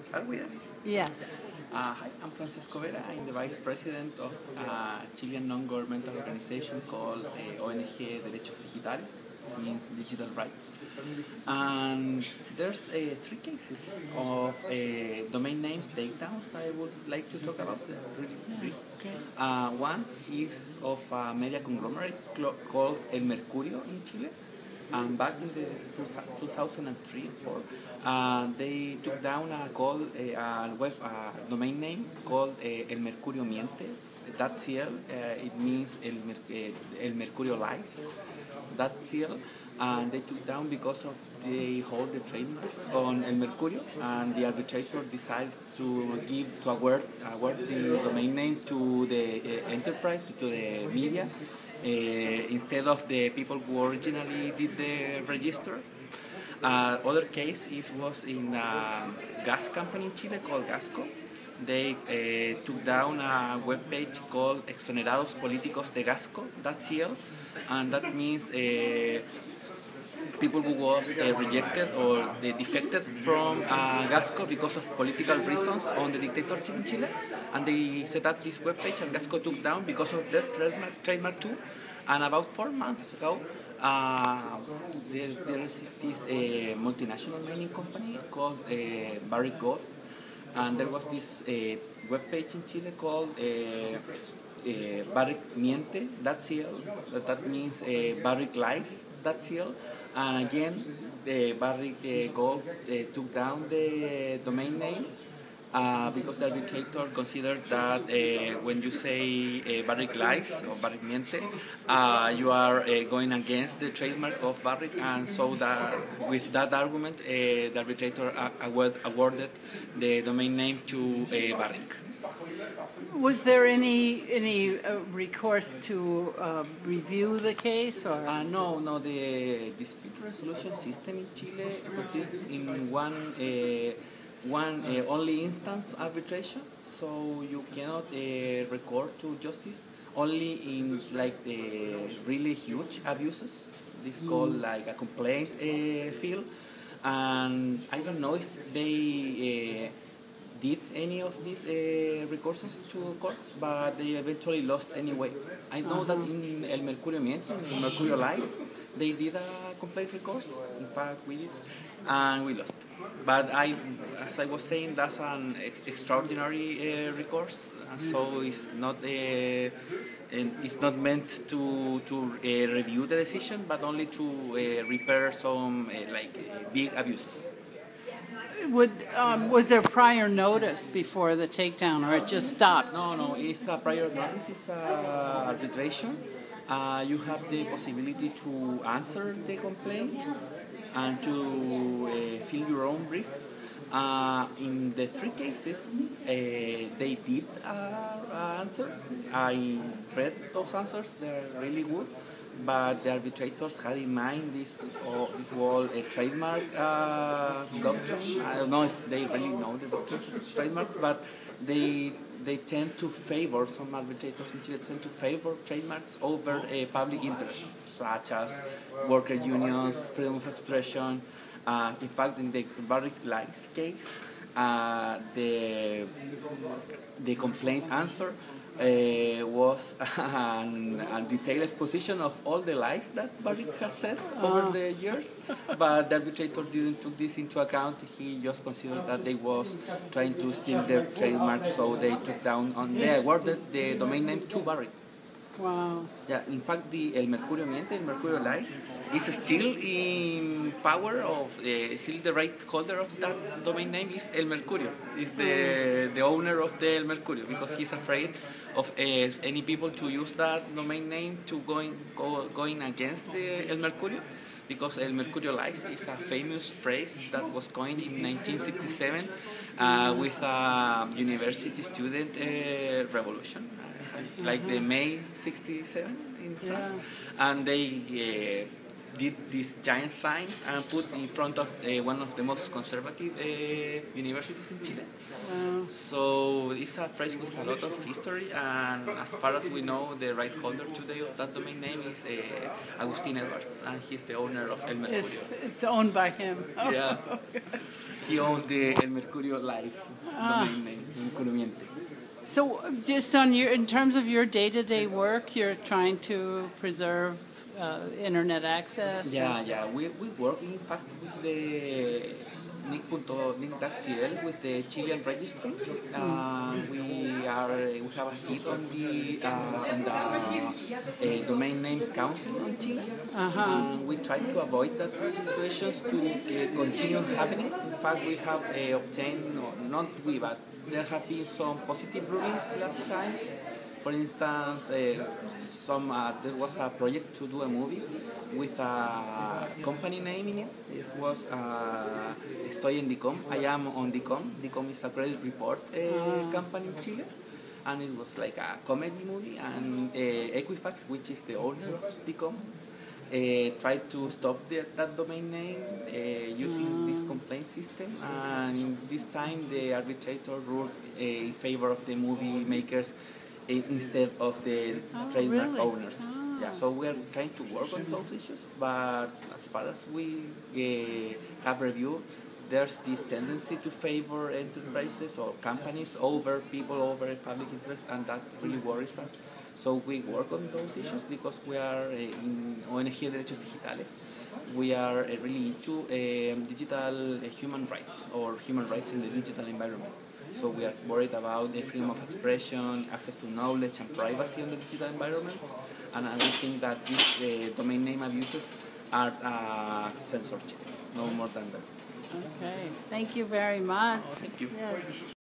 Are we there? Yes. Hi, I'm Francisco Vera. I'm the Vice President of a Chilean non-governmental organization called ONG Derechos Digitales. It means digital rights. And there's three cases of domain names takedowns that I would like to talk about, really brief. One is of a media conglomerate called El Mercurio in Chile. And back in the 2003 and 4, they took down a web domain name called El Mercurio Miente. .cl. It means El Mercurio Lies. .cl. And they took down because of they hold the trademarks on El Mercurio, and the arbitrator decided to award the domain name to the enterprise, to the media, instead of the people who originally did the register. Other case was in a gas company in Chile called Gasco. They took down a webpage called Exonerados Políticos de Gasco.cl, and that means people who was rejected or defected from Gasco because of political reasons on the dictatorship in Chile, and they set up this webpage, and Gasco took down because of their trademark too. And about 4 months ago, there is this multinational mining company called Barrick Gold, and there was this webpage in Chile called Barrick Miente.cl, that means Barrick Lies.cl. And again, the Barrick Gold took down the domain name because the arbitrator considered that when you say Barrick Lies or Barrick Miente, you are going against the trademark of Barrick, and so that with that argument, the arbitrator awarded the domain name to Barrick. Was there any recourse to review the case, or? No. The dispute resolution system in Chile consists in one only instance arbitration, so you cannot record to justice only in really huge abuses. This is called like a complaint field, and I don't know if they did any of these recursos to courts, but they eventually lost anyway. I know that in El Mercurio Miente, in Mercurio Lies, they did a complaint recourse. In fact, we did, and we lost. But as I was saying, that's an extraordinary recourse, and so it's not meant to review the decision, but only to repair some big abuses. Was there prior notice before the takedown, or it just stopped? No, it's a prior notice, it's arbitration. You have the possibility to answer the complaint and to fill your own brief. In the three cases, they did answer. I read those answers, they're really good. But the arbitrators had in mind this whole trademark doctrine. I don't know if they really know the doctrines of trademarks, but they tend to favor, some arbitrators in Chile tend to favor trademarks over public interests, such as worker unions, freedom of expression. In fact, in the Barrick Lies case, the complaint answer was a detailed exposition of all the lies that Barrick has said over the years, but the arbitrator didn't take this into account. He just considered that they was trying to steal their trademark, so they took down they awarded the domain name to Barrick. Wow. Yeah, in fact, the El Mercurio Miente, El Mercurio Lies, is still in power of, still the right holder of that domain name is El Mercurio, is the owner of the El Mercurio, because he's afraid of any people to use that domain name to going against the El Mercurio, because El Mercurio Lies is a famous phrase that was coined in 1967 with a university student revolution. Like the May 67 in France, and they did this giant sign and put in front of one of the most conservative universities in Chile. So it's a phrase with a lot of history, and as far as we know, the right holder today of that domain name is Agustin Edwards, and he's the owner of El Mercurio. It's owned by him. Oh, Yeah, good. he owns the El Mercurio Lives domain name in Colomiente. So, just in terms of your day-to-day work, you're trying to preserve internet access? Yeah. We work in fact with the nic.cl with the Chilean registry. We have a seat on the domain names council in Chile. We try to avoid that situations to continue happening. In fact, we have obtained, but there have been some positive rulings last times. For instance, there was a project to do a movie with a company name in it. This was Estoy en DICOM. I am on DICOM. DICOM is a credit report company in Chile. And it was like a comedy movie. And Equifax, which is the owner of DICOM, tried to stop that domain name using this complaint system. And this time the arbitrator ruled in favor of the movie makers instead of the trademark owners. Yeah, so we are trying to work on those issues, but as far as we have reviewed, there's this tendency to favor enterprises or companies over people, over public interest, and that really worries us. So we work on those issues because we are in ONG Derechos Digitales. We are really into digital human rights, or human rights in the digital environment. So we are worried about the freedom of expression, access to knowledge, and privacy in the digital environments. And we think that these domain name abuses are censorship, no more than that. Okay, thank you very much. Thank you. Yes.